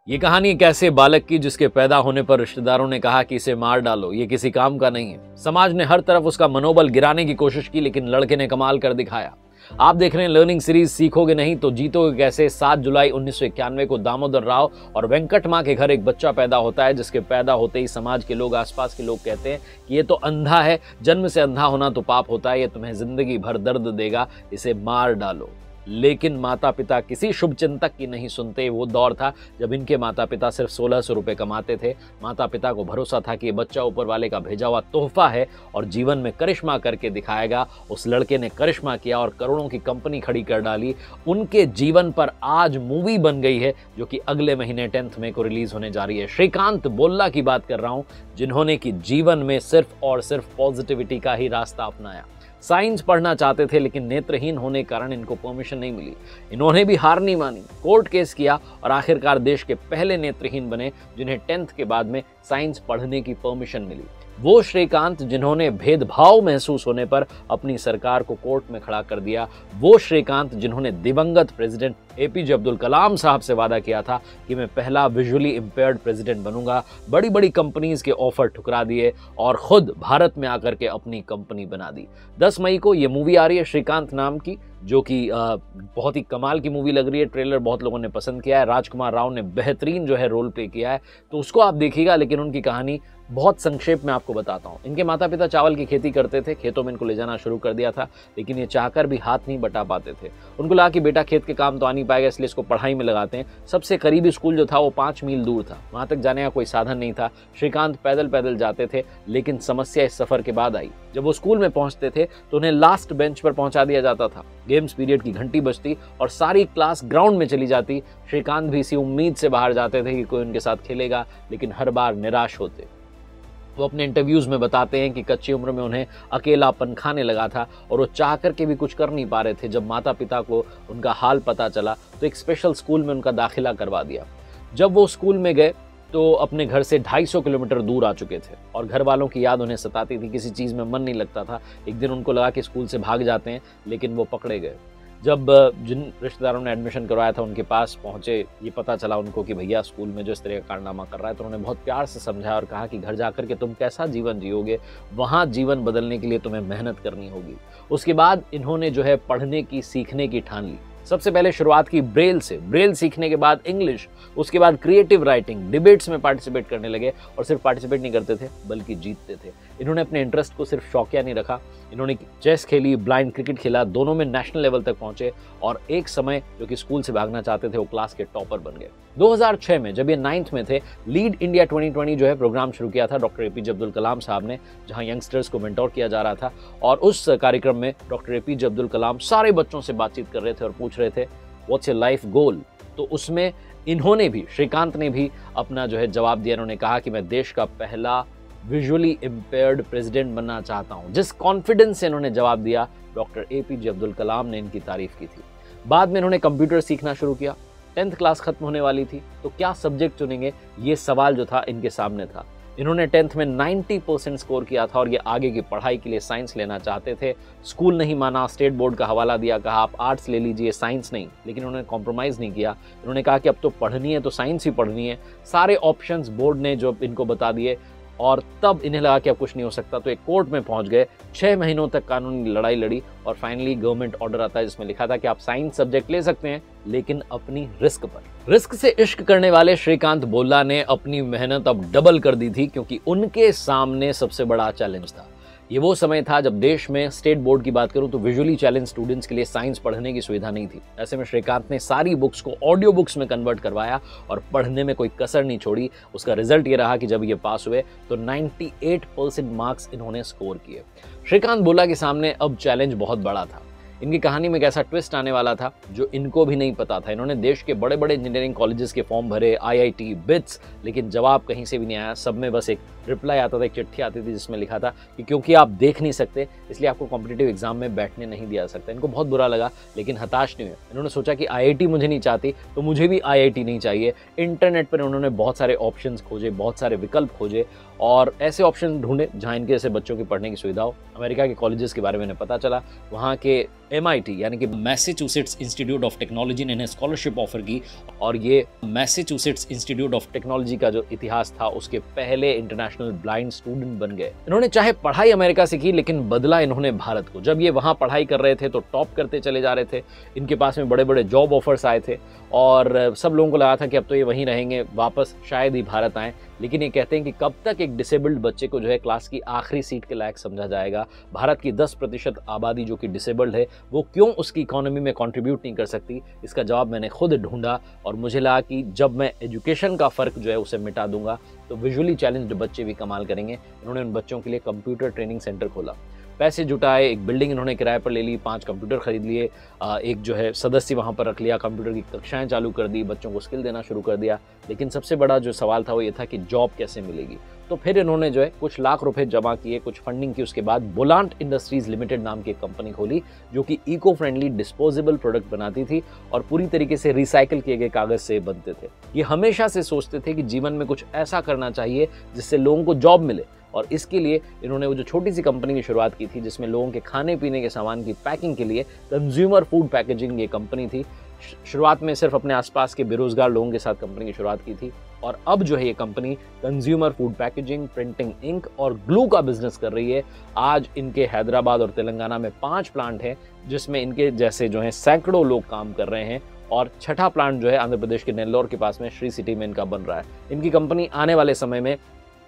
ये कहानी एक ऐसे बालक की जिसके पैदा होने पर रिश्तेदारों ने कहा कि इसे मार डालो, ये किसी काम का नहीं है। समाज ने हर तरफ उसका मनोबल गिराने की कोशिश की, लेकिन लड़के ने कमाल कर दिखाया। आप देख रहे हैं लर्निंग सीरीज सीखोगे नहीं तो जीतोगे कैसे। 7 जुलाई 1991 को दामोदर राव और वेंकट मां के घर एक बच्चा पैदा होता है, जिसके पैदा होते ही समाज के लोग, आसपास के लोग कहते हैं कि ये तो अंधा है, जन्म से अंधा होना तो पाप होता है, ये तुम्हें जिंदगी भर दर्द देगा, इसे मार डालो। लेकिन माता पिता किसी शुभ चिंतक की नहीं सुनते। वो दौर था जब इनके माता पिता सिर्फ 1600 रुपए कमाते थे। माता पिता को भरोसा था कि ये बच्चा ऊपर वाले का भेजा हुआ तोहफा है और जीवन में करिश्मा करके दिखाएगा। उस लड़के ने करिश्मा किया और करोड़ों की कंपनी खड़ी कर डाली। उनके जीवन पर आज मूवी बन गई है, जो कि अगले महीने 10 मई को रिलीज होने जा रही है। श्रीकांत बोल्ला की बात कर रहा हूं, जिन्होंने कि जीवन में सिर्फ और सिर्फ पॉजिटिविटी का ही रास्ता अपनाया। साइंस पढ़ना चाहते थे, लेकिन नेत्रहीन होने के कारण इनको परमिशन नहीं मिली। इन्होंने भी हार नहीं मानी, कोर्ट केस किया और आखिरकार देश के पहले नेत्रहीन बने जिन्हें 10th के बाद में साइंस पढ़ने की परमिशन मिली। वो श्रीकांत जिन्होंने भेदभाव महसूस होने पर अपनी सरकार को कोर्ट में खड़ा कर दिया। वो श्रीकांत जिन्होंने दिवंगत प्रेसिडेंट एपीजे अब्दुल कलाम साहब से वादा किया था कि मैं पहला विजुअली इंपेयर्ड प्रेसिडेंट बनूंगा। बड़ी बड़ी कंपनीज के ऑफर ठुकरा दिए और खुद भारत में आकर के अपनी कंपनी बना दी। 10 मई को ये मूवी आ रही है श्रीकांत नाम की, जो कि बहुत ही कमाल की मूवी लग रही है। ट्रेलर बहुत लोगों ने पसंद किया है। राजकुमार राव ने बेहतरीन जो है रोल प्ले किया है, तो उसको आप देखिएगा। लेकिन उनकी कहानी बहुत संक्षेप में आपको बताता हूँ। इनके माता पिता चावल की खेती करते थे, खेतों में इनको ले जाना शुरू कर दिया था, लेकिन ये चाहकर भी हाथ नहीं बटा पाते थे। उनको लगा कि बेटा खेत के काम तो आ नहीं पाएगा, इसलिए इसको पढ़ाई में लगाते हैं। सबसे करीबी स्कूल जो था वो 5 मील दूर था, वहां तक जाने का कोई साधन नहीं था। श्रीकांत पैदल पैदल जाते थे, लेकिन समस्या इस सफर के बाद आई। जब वो स्कूल में पहुंचते थे तो उन्हें लास्ट बेंच पर पहुंचा दिया जाता था। गेम्स पीरियड की घंटी बजती और सारी क्लास ग्राउंड में चली जाती। श्रीकांत भी इसी उम्मीद से बाहर जाते थे कि कोई उनके साथ खेलेगा, लेकिन हर बार निराश होते। वो अपने इंटरव्यूज में बताते हैं कि कच्ची उम्र में उन्हें अकेलापन खाने लगा था और वो चाह करके भी कुछ कर नहीं पा रहे थे। जब माता पिता को उनका हाल पता चला तो एक स्पेशल स्कूल में उनका दाखिला करवा दिया। जब वो स्कूल में गए तो अपने घर से 250 किलोमीटर दूर आ चुके थे और घर वालों की याद उन्हें सताती थी। किसी चीज़ में मन नहीं लगता था। एक दिन उनको लगा कि स्कूल से भाग जाते हैं, लेकिन वो पकड़े गए। जब जिन रिश्तेदारों ने एडमिशन करवाया था उनके पास पहुंचे, ये पता चला उनको कि भैया स्कूल में जो इस तरह का कारनामा कर रहा है, तो उन्होंने बहुत प्यार से समझाया और कहा कि घर जाकर के तुम कैसा जीवन जियोगे, वहाँ जीवन बदलने के लिए तुम्हें मेहनत करनी होगी। उसके बाद इन्होंने जो है पढ़ने की, सीखने की ठान ली। सबसे पहले शुरुआत की ब्रेल से। ब्रेल सीखने के बाद इंग्लिश, उसके बाद क्रिएटिव राइटिंग, डिबेट्स में पार्टिसिपेट करने लगे और सिर्फ पार्टिसिपेट नहीं करते थे बल्कि जीतते थे। इन्होंने अपने इंटरेस्ट को सिर्फ शौकिया नहीं रखा, इन्होंने चेस खेली, ब्लाइंड क्रिकेट खेला, दोनों में नेशनल लेवल तक पहुंचे और एक समय जो कि स्कूल से भागना चाहते थे वो क्लास के टॉपर बन गए। 2006 में जब ये 9th में थे, लीड इंडिया 2020 जो है प्रोग्राम शुरू किया था डॉक्टर एपीजे अब्दुल कलाम साहब ने, जहां यंगस्टर्स को मेंटोर किया जा रहा था। और उस कार्यक्रम में डॉक्टर एपीजे अब्दुल कलाम सारे बच्चों से बातचीत कर रहे थे और पूछ रहे थे व्हाट्स योर लाइफ गोल। तो उसमें इन्होंने भी, श्रीकांत ने भी अपना जो है जवाब दिया। इन्होंने कहा कि मैं देश का पहला विजुअली इंपेयर्ड प्रेसिडेंट बनना चाहता हूं। जिस कॉन्फिडेंस से इन्होंने जवाब दिया, डॉक्टर एपीजे अब्दुल कलाम ने इनकी तारीफ की थी। बाद में इन्होंने कंप्यूटर सीखना शुरू किया। 10th क्लास खत्म होने वाली थी, तो क्या सब्जेक्ट चुनेंगे, ये सवाल जो था इनके सामने था। इन्होंने 10th में 90% स्कोर किया था और ये आगे की पढ़ाई के लिए साइंस लेना चाहते थे। स्कूल नहीं माना, स्टेट बोर्ड का हवाला दिया, कहा आप आर्ट्स ले लीजिए, साइंस नहीं। लेकिन उन्होंने कॉम्प्रोमाइज़ नहीं किया। इन्होंने कहा कि अब तो पढ़नी है तो साइंस ही पढ़नी है। सारे ऑप्शंस बोर्ड ने जो इनको बता दिए और तब इन्हें लगा कि अब कुछ नहीं हो सकता, तो एक कोर्ट में पहुंच गए। 6 महीनों तक कानूनी लड़ाई लड़ी और फाइनली गवर्नमेंट ऑर्डर आता है जिसमें लिखा था कि आप साइंस सब्जेक्ट ले सकते हैं, लेकिन अपनी रिस्क पर। रिस्क से इश्क करने वाले श्रीकांत बोल्ला ने अपनी मेहनत अब डबल कर दी थी, क्योंकि उनके सामने सबसे बड़ा चैलेंज था। ये वो समय था जब देश में स्टेट बोर्ड की बात करूं तो विजुअली चैलेंज स्टूडेंट्स के लिए साइंस पढ़ने की सुविधा नहीं थी। ऐसे में श्रीकांत ने सारी बुक्स को ऑडियो बुक्स में कन्वर्ट करवाया और पढ़ने में कोई कसर नहीं छोड़ी। उसका रिजल्ट ये रहा कि जब ये पास हुए तो 98% मार्क्स इन्होंने स्कोर किए। श्रीकांत बोल्ला के सामने अब चैलेंज बहुत बड़ा था। इनकी कहानी में एक ऐसा ट्विस्ट आने वाला था जो इनको भी नहीं पता था। इन्होंने देश के बड़े बड़े इंजीनियरिंग कॉलेजेस के फॉर्म भरे, IIT, बिट्स, लेकिन जवाब कहीं से भी नहीं आया। सब में बस एक रिप्लाई आता था, एक चिट्ठी आती थी जिसमें लिखा था कि क्योंकि आप देख नहीं सकते इसलिए आपको कॉम्पिटिटिव एग्जाम में बैठने नहीं दिया सकता। इनको बहुत बुरा लगा, लेकिन हताश नहीं हुए। इन्होंने सोचा कि IIT मुझे नहीं चाहती तो मुझे भी IIT नहीं चाहिए। इंटरनेट पर उन्होंने बहुत सारे ऑप्शंस खोजे, बहुत सारे विकल्प खोजे और ऐसे ऑप्शन ढूंढे जहाँ इनके जैसे बच्चों की पढ़ने की सुविधा हो। अमेरिका के कॉलेजेस के बारे में पता चला, वहाँ के MIT यानी कि मैसेच्यूसेट्स इंस्टीट्यूट ऑफ टेक्नोलॉजी ने इन्हें स्कॉलरशिप ऑफर की और ये मैसेच्यूसेट्स इंस्टीट्यूट ऑफ टेक्नोलॉजी का जो इतिहास था उसके पहले इंटरनेशनल ब्लाइंड स्टूडेंट बन गए। इन्होंने चाहे पढ़ाई अमेरिका से की लेकिन बदला इन्होंने भारत को। जब ये वहाँ पढ़ाई कर रहे थे तो टॉप करते चले जा रहे थे, इनके पास में बड़े बड़े जॉब ऑफर्स आए थे और सब लोगों को लगा था कि अब तो ये वहीं रहेंगे, वापस शायद ही भारत आएँ। लेकिन ये कहते हैं कि कब तक एक डिसेबल्ड बच्चे को जो है क्लास की आखिरी सीट के लायक समझा जाएगा। भारत की 10% आबादी जो कि डिसेबल्ड है वो क्यों उसकी इकोनॉमी में कंट्रीब्यूट नहीं कर सकती, इसका जवाब मैंने खुद ढूंढा और मुझे लगा कि जब मैं एजुकेशन का फ़र्क जो है उसे मिटा दूंगा तो विजुअली चैलेंज्ड बच्चे भी कमाल करेंगे। इन्होंने उन बच्चों के लिए कंप्यूटर ट्रेनिंग सेंटर खोला, पैसे जुटाए, एक बिल्डिंग इन्होंने किराए पर ले ली, 5 कंप्यूटर खरीद लिए, एक जो है सदस्य वहाँ पर रख लिया, कंप्यूटर की कक्षाएं चालू कर दी, बच्चों को स्किल देना शुरू कर दिया। लेकिन सबसे बड़ा जो सवाल था वो ये था कि जॉब कैसे मिलेगी। तो फिर इन्होंने जो है कुछ लाख रुपए जमा किए, कुछ फंडिंग की, उसके बाद बुलांट इंडस्ट्रीज लिमिटेड नाम की एक कंपनी खोली जो कि इको फ्रेंडली डिस्पोजेबल प्रोडक्ट बनाती थी और पूरी तरीके से रिसाइकिल किए गए कागज से बनते थे। ये हमेशा से सोचते थे कि जीवन में कुछ ऐसा करना चाहिए जिससे लोगों को जॉब मिले और इसके लिए इन्होंने वो जो छोटी सी कंपनी की शुरुआत की थी जिसमें लोगों के खाने पीने के सामान की पैकिंग के लिए कंज्यूमर फूड पैकेजिंग ये कंपनी थी। शुरुआत में सिर्फ अपने आसपास के बेरोजगार लोगों के साथ कंपनी की शुरुआत की थी और अब जो है ये company consumer food packaging, printing ink और ग्लू का बिजनेस कर रही है। आज इनके हैदराबाद और तेलंगाना में 5 प्लांट हैं जिसमें इनके जैसे जो है सैकड़ों लोग काम कर रहे हैं और छठा प्लांट जो है आंध्र प्रदेश के नेल्लोर के पास में श्री सिटी में इनका बन रहा है। इनकी कंपनी आने वाले समय में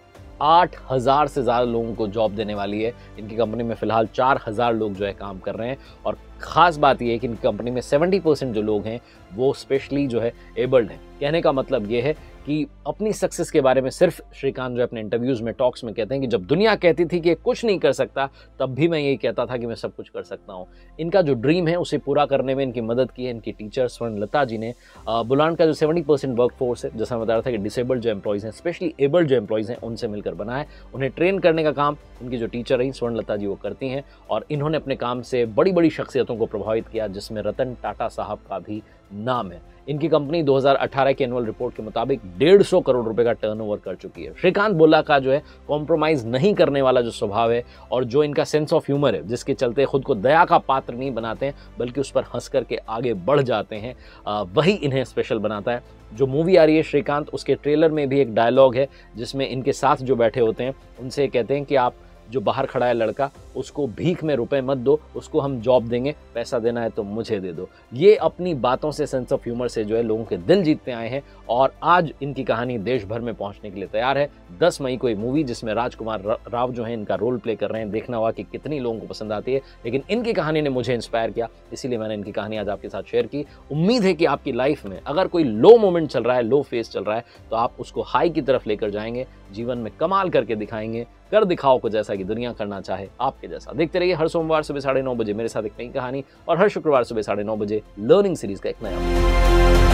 8,000 से ज़्यादा लोगों को जॉब देने वाली है। इनकी कंपनी में फ़िलहाल 4,000 लोग जो है काम कर रहे हैं और ख़ास बात यह है कि इनकी कंपनी में 70% जो लोग हैं वो स्पेशली जो है एबल्ड हैं। कहने का मतलब ये है कि अपनी सक्सेस के बारे में सिर्फ श्रीकांत जो अपने इंटरव्यूज़ में, टॉक्स में कहते हैं कि जब दुनिया कहती थी कि कुछ नहीं कर सकता तब भी मैं यही कहता था कि मैं सब कुछ कर सकता हूँ। इनका जो ड्रीम है उसे पूरा करने में इनकी मदद की है इनकी टीचर स्वर्णलता जी ने। बुलांट का जो 70% वर्क फोर्स है, जैसा मैं बता रहा था कि डिसेबल्ड जो एम्प्लॉयज़ हैं, स्पेशली एबल्ड जो एम्प्लॉयज़ हैं, उनसे मिलकर बना है। उन्हें ट्रेन करने का काम उनकी जो टीचर रही स्वर्णलता जी वो करती हैं और इन्होंने अपने काम से बड़ी बड़ी शख्सियतों को प्रभावित किया जिसमें रतन टाटा साहब का भी नाम है। इनकी कंपनी 2018 की एनुअल रिपोर्ट के मुताबिक 150 करोड़ रुपए का टर्नओवर कर चुकी है। श्रीकांत बोला का जो है कॉम्प्रोमाइज़ नहीं करने वाला जो स्वभाव है और जो इनका सेंस ऑफ ह्यूमर है, जिसके चलते खुद को दया का पात्र नहीं बनाते हैं बल्कि उस पर हंस करके आगे बढ़ जाते हैं, वही इन्हें स्पेशल बनाता है। जो मूवी आ रही है श्रीकांत, उसके ट्रेलर में भी एक डायलॉग है जिसमें इनके साथ जो बैठे होते हैं उनसे कहते हैं कि आप जो बाहर खड़ा है लड़का, उसको भीख में रुपए मत दो, उसको हम जॉब देंगे, पैसा देना है तो मुझे दे दो। ये अपनी बातों से, सेंस ऑफ ह्यूमर से जो है लोगों के दिल जीतते आए हैं और आज इनकी कहानी देश भर में पहुंचने के लिए तैयार है। 10 मई को ये मूवी जिसमें राजकुमार राव जो है इनका रोल प्ले कर रहे हैं, देखना होगा कि कितनी लोगों को पसंद आती है। लेकिन इनकी कहानी ने मुझे इंस्पायर किया, इसीलिए मैंने इनकी कहानी आज आपके साथ शेयर की। उम्मीद है कि आपकी लाइफ में अगर कोई लो मोमेंट चल रहा है, लो फेज चल रहा है, तो आप उसको हाई की तरफ लेकर जाएंगे, जीवन में कमाल करके दिखाएंगे, कर दिखाओ को जैसा कि दुनिया करना चाहे आपके जैसा। देखते रहिए हर सोमवार सुबह 9:30 बजे मेरे साथ एक नई कहानी और हर शुक्रवार सुबह 9:30 बजे लर्निंग सीरीज का एक नया